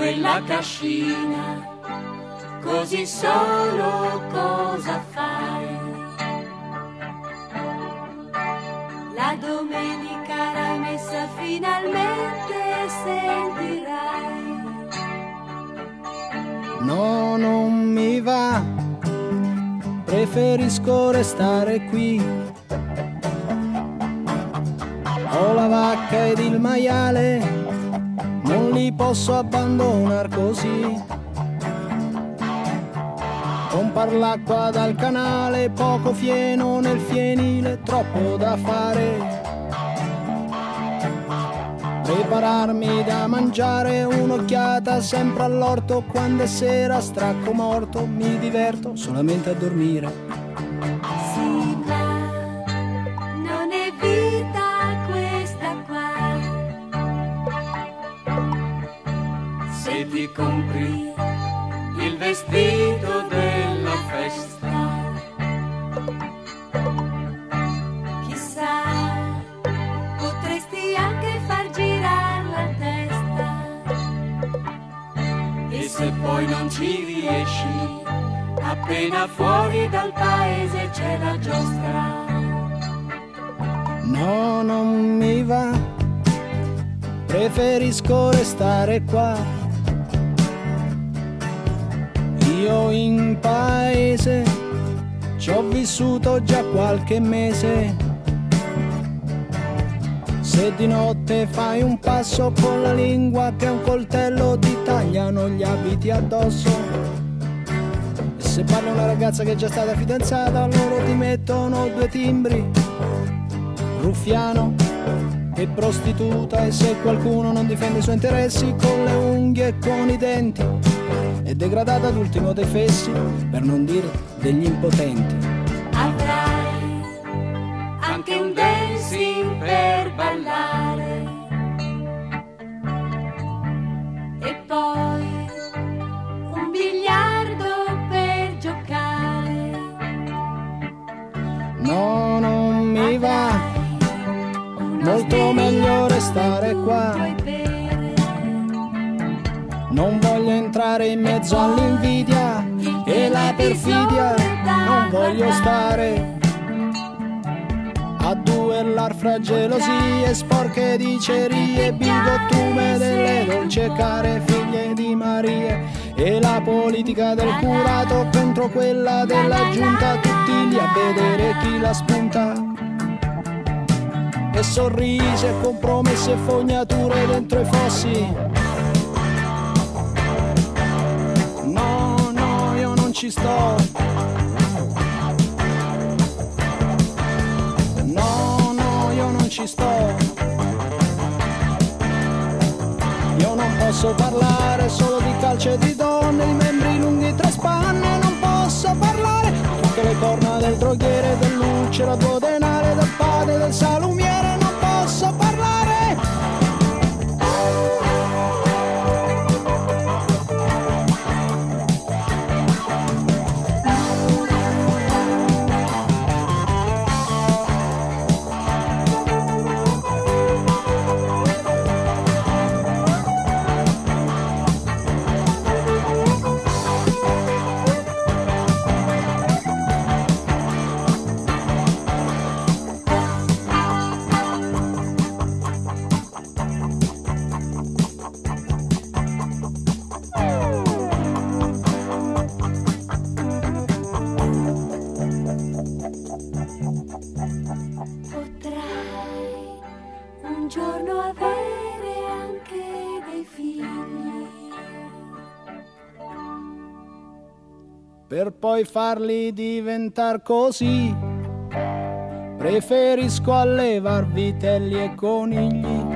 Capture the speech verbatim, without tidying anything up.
quella cascina, così solo cosa fai? La domenica la messa finalmente sentirai. No, non mi va, preferisco restare qui. Ho la vacca ed il maiale, non li posso abbandonare così. Pompar l'acqua dal canale, poco fieno nel fienile, troppo da fare. Prepararmi da mangiare, un'occhiata sempre all'orto, quando è sera stracco morto, mi diverto solamente a dormire. Sì, ma non è vita questa qua. Se ti compri il vestito della festa, chissà, potresti anche far girare la testa. E se poi non ci riesci, appena fuori dal paese c'è la giostra. No, non mi va, preferisco restare qua. Io in paese ci ho vissuto già qualche mese. Se di notte fai un passo con la lingua che è un coltello ti tagliano gli abiti addosso. E se parli a una ragazza che è già stata fidanzata, loro ti mettono due timbri, ruffiano e prostituta. E se qualcuno non difende i suoi interessi con le unghie e con i denti, è degradata ad ultimo dei fessi, per non dire degli impotenti. Avrai anche un dancing per ballare e poi un biliardo per giocare. No, non mi va, molto meglio restare qua. Non voglio entrare in mezzo all'invidia e la perfidia, non voglio stare a duellar fra gelosie, sporche dicerie, bigottume delle dolci care figlie di Maria. E la politica del curato contro quella della giunta, tutti lì a vedere chi la spunta. E sorrisi e compromessi e fognature dentro i fossi. Ci sto, no, no, io non ci sto. Io non posso parlare solo di calcio e di donne, di membri lunghi tra spanne. Non posso parlare tutte le corna del droghiere, del lucero a tuo denare, del padre, del salumiere. Non posso parlare. Per poi farli diventar così, preferisco allevar vitelli e conigli.